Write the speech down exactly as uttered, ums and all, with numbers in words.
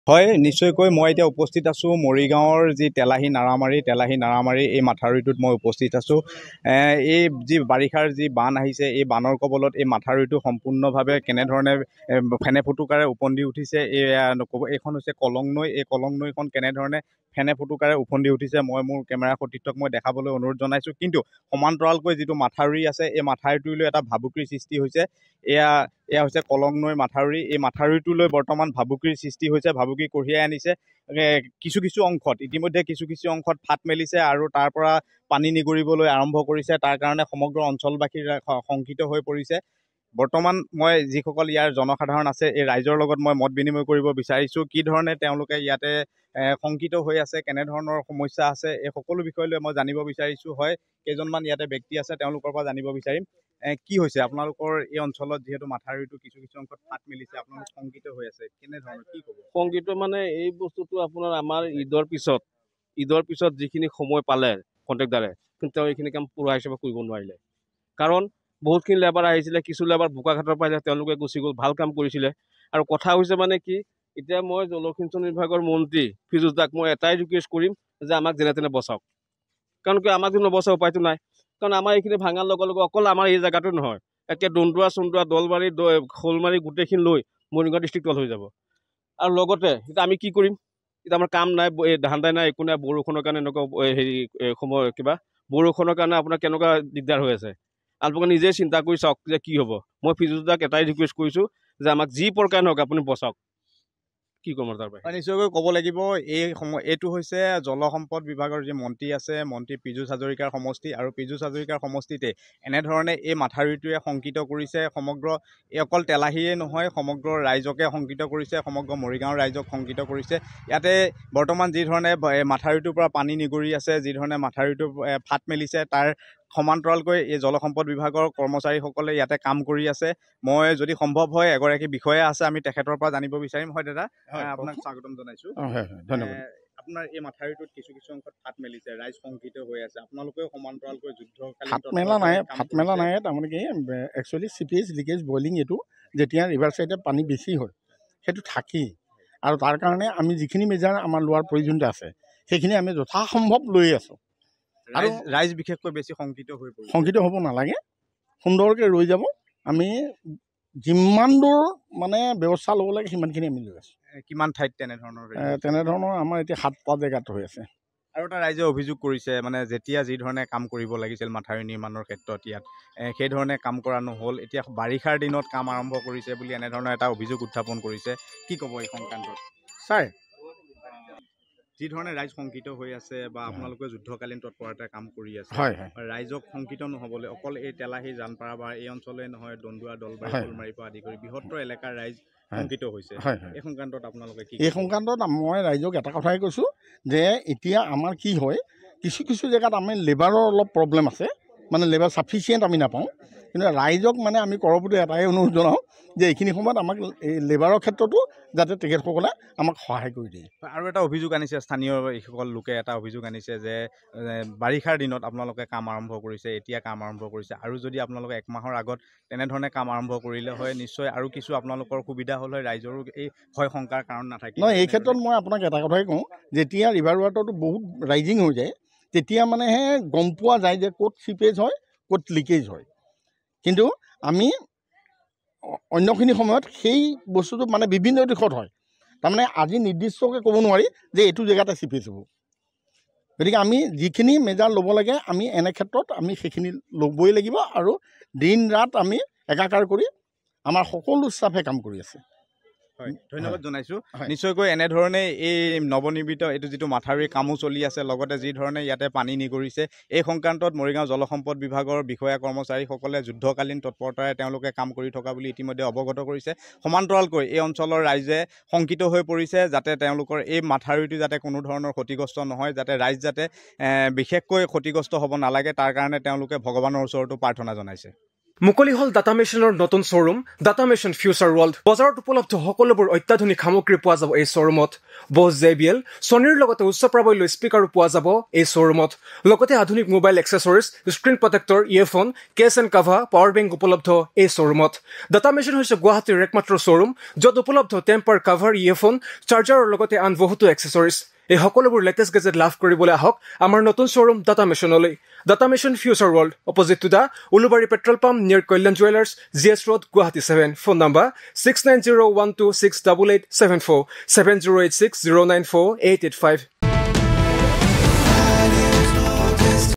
হয় নিশ্চয়কৈ মই এতিয়া উপস্থিত আছো মৰিগাঁৱৰ যি তেলাহী নাৰামাৰী তেলাহী নাৰামাৰী এই মাথাউৰিটোত মই উপস্থিত আছো এই যি বাৰিষাৰ যি বান আহিছে এই বানৰ কবলত এই মাথাউৰিটো সম্পূৰ্ণভাৱে কেনেধৰণে ফেনে ফুটুকাৰে উপন্দি উঠিছে এই এইখন হৈছে কলং নৈ এই কলং নৈখন কেনেধৰণে ফেনে ফুটুকাৰে উপন্দি উঠিছে মই মোৰ কেমেৰা সতীৰ্থক মই দেখাবলৈ অনুৰোধ জনাইছো কিন্তু সমান্তৰালকৈ যিটো মাথাউৰি আছে এই মাথাউৰিটোলৈ এটা ভাবুকিৰ সৃষ্টি হৈছে এয়া এয়া হৈছে কলং নৈৰ মাথাউৰি এই মাথাউৰিটোলৈ বৰ্তমান ভাবুকিৰ সৃষ্টি হৈছে ভাবুকি কঢ়িয়াই আনিছে কিছু কিছু অংশত ইতিমধ্যে কিছু কিছু অংশত ফাট মেলিছে আৰু তাৰ পৰা পানী নিগৰিবলৈ আৰম্ভ কৰিছে তাৰ কাৰণে সমগ্ৰ অঞ্চলবাসী শংকিত হৈ পৰিছে বৰ্তমান মই যিসকল ইয়াৰ জনসাধাৰণ আছে এই ৰাইজৰ লগত মই মত বিনিময় কৰিব বিচাৰিছো কি ধৰণে তেওঁলোকে ইয়াতে শংকিত হৈ আছে কেনেধৰণৰ সমস্যা আছে এই সকলো বিষয় লৈ মই জানিব বিচাৰিছো হয় কেইজনমান ইয়াতে ব্যক্তি আছে তেওঁলোকৰ পৰা জানিব বিচাৰিম কি হৈছে আপোনালোকৰ এই অঞ্চলত যেহেতু মাথাউৰিটো কিছু কিছু অংশত ফাট মেলিছে আপোনালোক শংকিত হৈ আছে কেনেধৰণৰ কি ক'ব শংকিত মানে এই বস্তুটো আপোনাৰ আমাৰ ঈদৰ পিছত ঈদৰ পিছত যিখিনি সময় পালে কণ্ট্ৰেক্টাৰে কিন্তু তেওঁ এইখিনি কাম পুৰা হিচাপে কৰিব নোৱাৰিলে কাৰণ বহুতখিনি লেবাৰ আহিছিলে কিছু লেবাৰ বোকাঘাটৰ পৰা তেওঁলোকে গুচি গ'ল ভাল কাম কৰিছিলে আৰু কথা হৈছে মানে কি এতিয়া মই জলসিঞ্চন বিভাগৰ মন্ত্ৰী ফিৰোজ দাক মই এটাই ৰিকুৱেষ্ট কৰিম যে আমাক যেনে তেনে বচাওক কাৰণ কিয় আমাক যদি নবচাও উপায়টো নাই কাৰণ আমাৰ এইখিনি ভাঙাৰ লগে লগে অকল আমাৰ এই জেগাটো নহয় একে দন্দুৱা চন্দুৱা দলবাৰী শ'লমাৰী গোটেইখিনি লৈ মৰিগাঁও ডিষ্ট্ৰিক্ট তল হৈ যাব আৰু লগতে এতিয়া আমি কি কৰিম এতিয়া আমাৰ কাম নাই ধান্দাই নাই একো নাই বৰষুণৰ কাৰণে এনেকুৱা হেৰি সময় কিবা বৰষুণৰ কাৰণে আপোনাৰ কেনেকুৱা দিগদাৰ হৈ আছে আপোনালোকে নিজে চিন্তা কৰি চাওক যে কি হ'ব মই ফিৰোজ দাক এটাই ৰিকুৱেষ্ট কৰিছোঁ যে আমাক যি প্ৰকাৰ নহওক আপুনি বচাওক কি ক'ম তাৰ পৰা নিশ্চয়কৈ ক'ব লাগিব এই সময় এইটো হৈছে জলসম্পদ বিভাগৰ যি মন্ত্ৰী আছে মন্ত্ৰী পীযুষ হাজৰিকাৰ সমষ্টি আৰু পীযুষ হাজৰিকাৰ সমষ্টিতে এনেধৰণে এই মাথাউৰিটোৱে শংকিত কৰিছে সমগ্ৰ এই অকল তেলাহীয়ে নহয় সমগ্ৰ ৰাইজকে শংকিত কৰিছে সমগ্ৰ মৰিগাঁৱৰ ৰাইজক শংকিত কৰিছে ইয়াতে বৰ্তমান যি ধৰণে মাথাউৰিটোৰ পৰা পানী নিগৰি আছে যি ধৰণে মাথাউৰিটো ফাট মেলিছে তাৰ সমান্তৰালকৈ এই জলসম্পদ বিভাগৰ কৰ্মচাৰীসকলে ইয়াতে কাম কৰি আছে মই যদি সম্ভৱ হয় এগৰাকী বিষয়া আছে আমি তেখেতৰ পৰা জানিব বিচাৰিম হয় দাদা আপোনাক স্বাগতম জনাইছো ধন্যবাদ আপোনাৰ এই মাথাউৰিটোত কিছু কিছু অংশত ফাট মেলিছে ৰাইজ শংকিত হৈ আছে আপোনালোকেও সমান্তৰালকৈ যুদ্ধ ফাট মেলা নাই ফাট মেলা নাই তাৰমানে কি একচুৱেলি চিপেজ লিকেজ বইলিং এইটো যেতিয়া ৰিভাৰ চাইডে পানী বেছি হয় সেইটো থাকেই আৰু তাৰ কাৰণে আমি যিখিনি মেজাৰ আমাৰ লোৱাৰ প্ৰয়োজনীয়তা আছে সেইখিনি আমি যথাসম্ভৱ লৈ আছোঁ আৰু ৰাইজ বিশেষকৈ বেছি শংকিত হৈ পৰিছে শংকিত হ'ব নালাগে সুন্দৰকৈ ৰৈ যাব আমি যিমান দূৰ মানে ব্যৱস্থা ল'ব লাগে সিমানখিনি আমি লৈ আছোঁ কিমান ঠাইত তেনেধৰণৰ তেনেধৰণৰ আমাৰ এতিয়া সাতটা জেগাত হৈ আছে আৰু এটা ৰাইজে অভিযোগ কৰিছে মানে যেতিয়া যি ধৰণে কাম কৰিব লাগিছিল মাথাউৰি নিৰ্মাণৰ ক্ষেত্ৰত ইয়াত সেই ধৰণে কাম কৰা নহ'ল এতিয়া বাৰিষাৰ দিনত কাম আৰম্ভ কৰিছে বুলি এনেধৰণৰ এটা অভিযোগ উত্থাপন কৰিছে কি ক'ব এই সংক্ৰান্তত ছাৰ যি ধৰণে ৰাইজ শংকিত হৈ আছে বা আপোনালোকে যুদ্ধকালীন তৎপৰতাৰে কাম কৰি আছে হয় হয় ৰাইজক শংকিত নহ'বলৈ অকল এই তেলাহী জানপাৰা বা এই অঞ্চলে নহয় দন্দুৱা দলবাৰী শ'লমাৰীৰ পৰা আদি কৰি বৃহত্তৰ এলেকাৰ ৰাইজ শংকিত হৈছে এই সংক্ৰান্তত আপোনালোকে কি এই সংক্ৰান্তত মই ৰাইজক এটা কথাই কৈছোঁ যে এতিয়া আমাৰ কি হয় কিছু কিছু জেগাত আমি লেবাৰৰ অলপ প্ৰব্লেম আছে মানে লেবাৰ ছাফিচিয়েণ্ট আমি নাপাওঁ কিন্তু ৰাইজক মানে আমি কৰপতি এটাই অনুৰোধ জনাওঁ যে এইখিনি সময়ত আমাক এই লেবাৰৰ ক্ষেত্ৰতো যাতে তেখেতসকলে আমাক সহায় কৰি দিয়ে আৰু এটা অভিযোগ আনিছে স্থানীয় এইসকল লোকে এটা অভিযোগ আনিছে যে বাৰিষাৰ দিনত আপোনালোকে কাম আৰম্ভ কৰিছে এতিয়া কাম আৰম্ভ কৰিছে আৰু যদি আপোনালোকে এক মাহৰ আগত তেনেধৰণে কাম আৰম্ভ কৰিলে হয় নিশ্চয় আৰু কিছু আপোনালোকৰ সুবিধা হ'ল হয় ৰাইজৰো এই ভয় শংকাৰ কাৰণ নাথাকে নহয় এই ক্ষেত্ৰত মই আপোনাক এটা কথাই কওঁ যেতিয়া ৰিভাৰ ৱাটাৰটো বহুত ৰাইজিং হৈ যায় তেতিয়া মানেহে গম পোৱা যায় যে ক'ত চিপেজ হয় ক'ত লিকেজ হয় কিন্তু আমি অন্যখিনি সময়ত সেই বস্তুটো মানে বিভিন্ন দিশত হয় তাৰমানে আজি নিৰ্দিষ্টকৈ ক'ব নোৱাৰি যে এইটো জেগাতে চিপেজ হ'ব গতিকে আমি যিখিনি মেজাৰ ল'ব লাগে আমি এনে ক্ষেত্ৰত আমি সেইখিনি ল'বই লাগিব আৰু দিন ৰাত আমি একাকাৰ কৰি আমাৰ সকলো ষ্টাফে কাম কৰি আছে হয় ধন্যবাদ জনাইছোঁ নিশ্চয়কৈ এনেধৰণে এই নৱনিৰ্মিত এইটো যিটো মাথাউৰিৰ কামো চলি আছে লগতে যি ধৰণে ইয়াতে পানী নিগৰিছে এই সংক্ৰান্তত মৰিগাঁও জলসম্পদ বিভাগৰ বিষয়া কৰ্মচাৰীসকলে যুদ্ধকালীন তৎপৰতাৰে তেওঁলোকে কাম কৰি থকা বুলি ইতিমধ্যে অৱগত কৰিছে সমান্তৰালকৈ এই অঞ্চলৰ ৰাইজে শংকিত হৈ পৰিছে যাতে তেওঁলোকৰ এই মাথাউৰিটো যাতে কোনো ধৰণৰ ক্ষতিগ্ৰস্ত নহয় যাতে ৰাইজ যাতে বিশেষকৈ ক্ষতিগ্ৰস্ত হ'ব নালাগে তাৰ কাৰণে তেওঁলোকে ভগৱানৰ ওচৰতো প্ৰাৰ্থনা জনাইছে মুকলি হল ডাটা মেচিনৰ নতুন showroom data machine future world বজাৰত উপলব্ধ সকলোবোৰ অত্যাধুনিক সামগ্ৰী পোৱা যাব এই শ্বৰুমত বছ জে বি এল ছনীৰ লগতে উচ্চ প্ৰাবল্য স্পীকাৰো পোৱা যাব এই শ্বৰুমত লগতে আধুনিক mobile accessories screen protector earphone case and cover power bank উপলব্ধ এই শ্বৰুমত ডাটা মেচিন হৈছে গুৱাহাটীৰ একমাত্ৰ শ্বৰুম য'ত উপলব্ধ টেম্পাৰ কাভাৰ ইয়েৰফোন চাৰ্জাৰৰ লগতে আন বহুতো এক্সেসৰিজ এই সকলোবোৰ লেটেষ্ট গেজেট লাভ কৰিবলৈ আহক আমাৰ নতুন শ্বৰুম ডাটা মেচিনলৈ data machine future world opposite to the Ulubari petrol pump near Kalyan jewellers G S road Guwahati seven phone number six nine zero' one two six double eight seven four seven zero' eight six zero' nine four eight eight five